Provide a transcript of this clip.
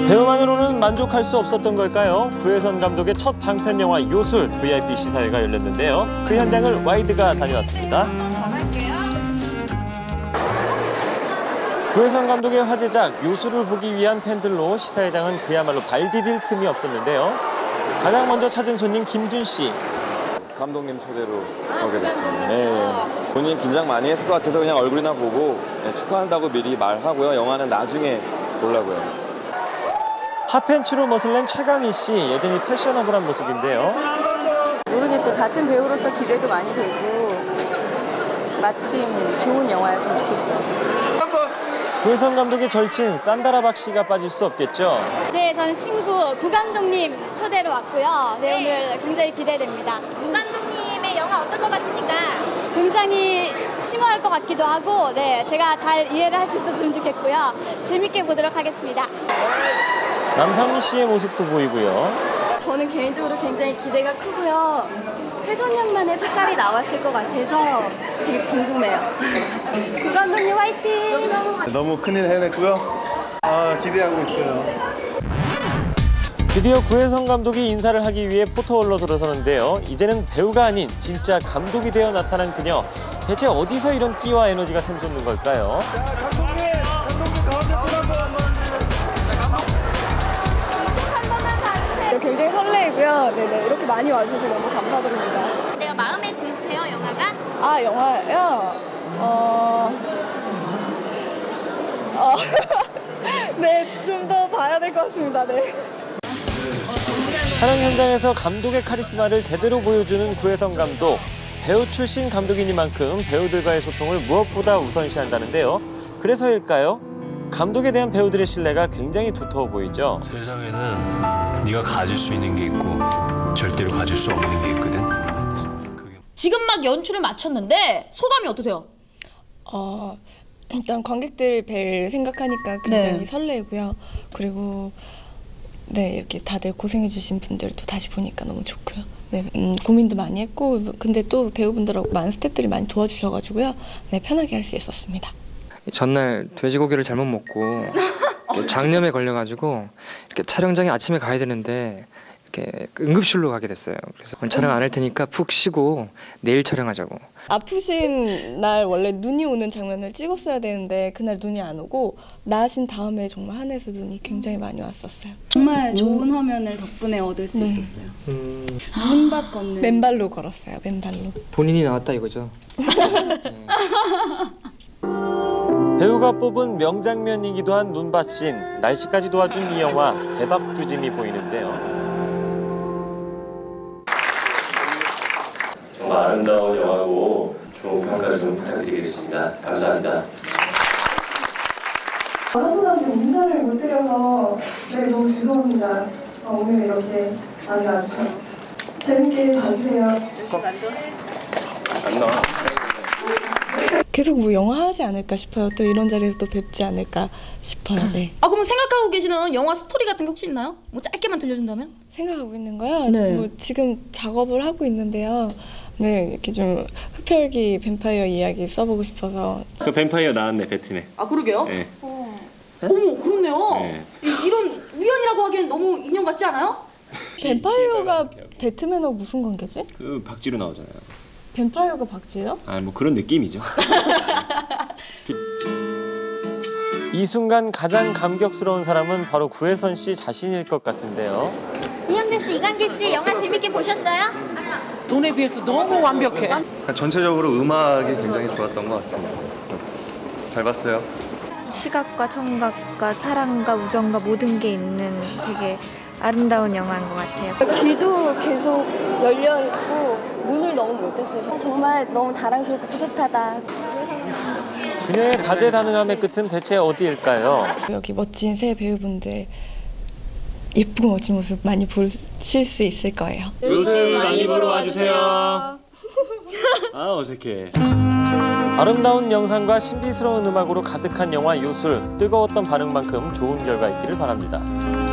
배우만으로는 만족할 수 없었던 걸까요? 구혜선 감독의 첫 장편 영화 요술 VIP 시사회가 열렸는데요. 그 현장을 와이드가 다녀왔습니다. 구혜선 감독의 화제작 요술을 보기 위한 팬들로 시사회장은 그야말로 발 디딜 틈이 없었는데요. 가장 먼저 찾은 손님 김준 씨. 감독님 초대로 오게 됐습니다. 네. 본인 긴장 많이 했을 것 같아서 그냥 얼굴이나 보고 축하한다고 미리 말하고요. 영화는 나중에 보려고요. 핫팬츠로 멋을 낸 최강희 씨, 여전히 패셔너블한 모습인데요. 모르겠어요. 같은 배우로서 기대도 많이 되고 마침 좋은 영화였으면 좋겠어요. 구혜선 감독의 절친 산다라 박 씨가 빠질 수 없겠죠. 네, 저는 친구 구 감독님 초대로 왔고요. 네, 오늘 굉장히 기대됩니다. 구 감독님의 영화 어떤 것 같습니까? 굉장히 심오할 것 같기도 하고, 네, 제가 잘 이해를 할 수 있었으면 좋겠고요. 재밌게 보도록 하겠습니다. 남상미 씨의 모습도 보이고요. 저는 개인적으로 굉장히 기대가 크고요. 회선년만의 색깔이 나왔을 것 같아서 되게 궁금해요. 구 감독님 화이팅! 너무 큰일 해냈고요. 기대하고 있어요. 드디어 구혜선 감독이 인사를 하기 위해 포토홀로 들어서는데요. 이제는 배우가 아닌 진짜 감독이 되어 나타난 그녀. 대체 어디서 이런 끼와 에너지가 샘솟는 걸까요? 굉장히 설레이고요. 네네, 이렇게 많이 와주셔서 너무 감사드립니다. 내가 마음에 드세요, 영화가? 영화요? 네, 좀 더 봐야 될 것 같습니다. 네. 촬영 현장에서 감독의 카리스마를 제대로 보여주는 구혜선 감독. 배우 출신 감독이니만큼 배우들과의 소통을 무엇보다 우선시한다는데요. 그래서일까요? 감독에 대한 배우들의 신뢰가 굉장히 두터워 보이죠. 세상에는 네가 가질 수 있는 게 있고 절대로 가질 수 없는 게 있거든. 지금 막 연출을 마쳤는데 소감이 어떠세요? 일단 관객들 뵐 생각하니까 굉장히 설레고요. 그리고 네, 이렇게 다들 고생해주신 분들도 다시 보니까 너무 좋고요. 네, 고민도 많이 했고, 근데 또 배우분들하고 많은 스태프들이 많이 도와주셔가지고요. 네, 편하게 할 수 있었습니다. 전날 돼지고기를 잘못 먹고 장염에 걸려가지고 이렇게 촬영장에 아침에 가야 되는데 이렇게 응급실로 가게 됐어요. 그래서 오늘 촬영 안 할 테니까 푹 쉬고 내일 촬영하자고. 아프신 날 원래 눈이 오는 장면을 찍었어야 되는데 그날 눈이 안 오고 나으신 다음에 정말 한해서 눈이 굉장히 많이 왔었어요. 정말 좋은 화면을 덕분에 얻을 수 있었어요. 눈밭 걷는. 맨발로 걸었어요. 맨발로. 본인이 나왔다 이거죠? 배우가 뽑은 명장면이기도 한 눈밭신, 날씨까지 도와준 이 영화 대박 조짐이 보이는데요. 정말 아름다운 영화고 좋은 평가 좀 부탁드리겠습니다. 감사합니다. 선수한테 인사를 못 드려서 네, 너무 죄송합니다. 오늘 이렇게 많이 와주셔서 재밌게 봐주세요. 안 나와. 계속 뭐 영화 하지 않을까 싶어요. 또 이런 자리에서 또 뵙지 않을까 싶어요. 네. 그럼 생각하고 계시는 영화 스토리 같은 게 혹시 있나요? 뭐 짧게만 들려준다면? 생각하고 있는 거요? 네. 뭐 지금 작업을 하고 있는데요. 네, 이렇게 좀 흡혈귀 뱀파이어 이야기 써보고 싶어서. 그 뱀파이어 나왔네, 배트맨. 그러게요? 네. 어머, 그렇네요. 네. 이런 우연이라고 하기엔 너무 인형 같지 않아요? 뱀파이어가 배트맨하고 무슨 관계지? 그 박지로 나오잖아요. 뱀파이어가 박쥐예요? 뭐 그런 느낌이죠. 이 순간 가장 감격스러운 사람은 바로 구혜선 씨 자신일 것 같은데요. 이영대 씨, 이광재 씨 영화 재밌게 보셨어요? 돈에 비해서 너무 완벽해. 전체적으로 음악이 굉장히 좋았던 것 같습니다. 잘 봤어요. 시각과 청각과 사랑과 우정과 모든 게 있는 되게 아름다운 영화인 것 같아요. 귀도 계속 열려있고 눈을 너무 못했어요. 정말 너무 자랑스럽고 뿌듯하다. 그녀의 다재다능함의 끝은 대체 어디일까요? 여기 멋진 새 배우분들 예쁘고 멋진 모습 많이 보실 수 있을 거예요. 요술 많이 보러 와주세요. 어색해. 아름다운 영상과 신비스러운 음악으로 가득한 영화 요술. 뜨거웠던 반응만큼 좋은 결과 있기를 바랍니다.